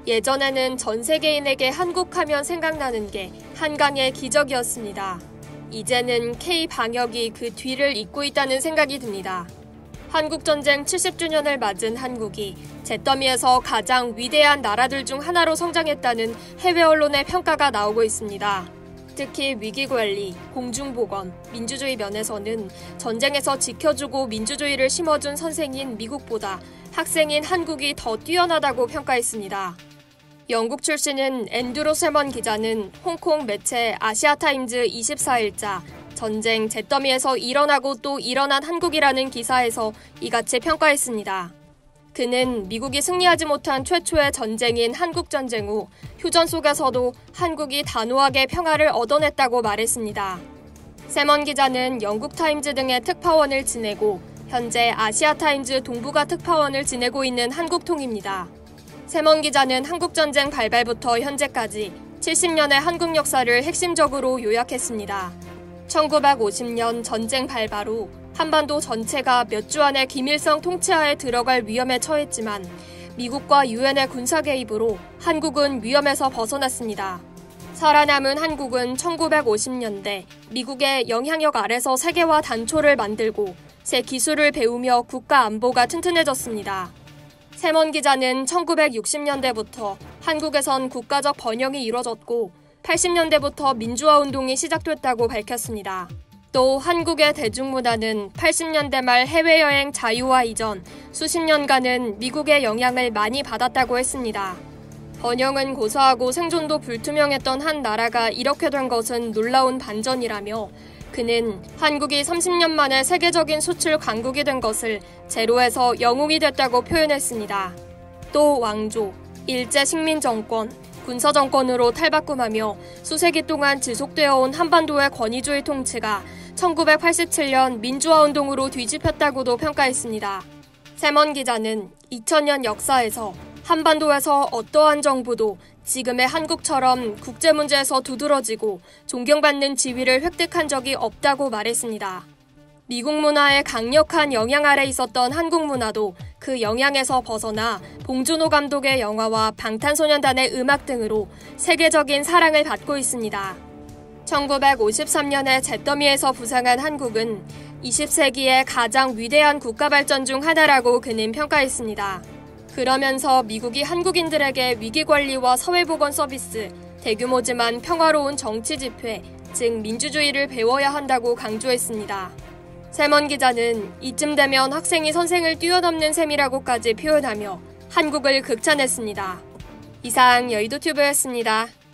예전에는 전 세계인에게 한국 하면 생각나는 게 한강의 기적이었습니다. 이제는 K-방역이 그 뒤를 잇고 있다는 생각이 듭니다. 한국전쟁 70주년을 맞은 한국이 잿더미에서 가장 위대한 나라들 중 하나로 성장했다는 해외 언론의 평가가 나오고 있습니다. 특히 위기관리, 공중보건, 민주주의 면에서는 전쟁에서 지켜주고 민주주의를 심어준 선생인 미국보다 학생인 한국이 더 뛰어나다고 평가했습니다. 영국 출신인 앤드루 셀먼 기자는 홍콩 매체 아시아타임즈 24일자 전쟁 잿더미에서 일어나고 또 일어난 한국이라는 기사에서 이같이 평가했습니다. 그는 미국이 승리하지 못한 최초의 전쟁인 한국전쟁 후 휴전 속에서도 한국이 단호하게 평화를 얻어냈다고 말했습니다. 셀먼 기자는 영국 타임즈 등의 특파원을 지내고 현재 아시아타임즈 동북아 특파원을 지내고 있는 한국통입니다. 셀먼 기자는 한국전쟁 발발부터 현재까지 70년의 한국 역사를 핵심적으로 요약했습니다. 1950년 전쟁 발발 후 한반도 전체가 몇 주 안에 김일성 통치하에 들어갈 위험에 처했지만 미국과 유엔의 군사 개입으로 한국은 위험에서 벗어났습니다. 살아남은 한국은 1950년대 미국의 영향력 아래서 세계화 단초를 만들고 새 기술을 배우며 국가 안보가 튼튼해졌습니다. 셀먼 기자는 1960년대부터 한국에선 국가적 번영이 이뤄졌고 80년대부터 민주화 운동이 시작됐다고 밝혔습니다. 또 한국의 대중문화는 80년대 말 해외여행 자유화 이전 수십 년간은 미국의 영향을 많이 받았다고 했습니다. 번영은 고사하고 생존도 불투명했던 한 나라가 이렇게 된 것은 놀라운 반전이라며 그는 한국이 30년 만에 세계적인 수출 강국이 된 것을 제로에서 영웅이 됐다고 표현했습니다. 또 왕조, 일제 식민정권, 군사정권으로 탈바꿈하며 수세기 동안 지속되어 온 한반도의 권위주의 통치가 1987년 민주화운동으로 뒤집혔다고도 평가했습니다. 셀먼 기자는 2000년 역사에서 한반도에서 어떠한 정부도 지금의 한국처럼 국제문제에서 두드러지고 존경받는 지위를 획득한 적이 없다고 말했습니다. 미국 문화의 강력한 영향 아래 있었던 한국 문화도 그 영향에서 벗어나 봉준호 감독의 영화와 방탄소년단의 음악 등으로 세계적인 사랑을 받고 있습니다. 1953년에 잿더미에서 부상한 한국은 20세기의 가장 위대한 국가 발전 중 하나라고 그는 평가했습니다. 그러면서 미국이 한국인들에게 위기관리와 사회보건 서비스, 대규모지만 평화로운 정치 집회, 즉 민주주의를 배워야 한다고 강조했습니다. 셀먼 기자는 이쯤 되면 학생이 선생을 뛰어넘는 셈이라고까지 표현하며 한국을 극찬했습니다. 이상 여의도튜브였습니다.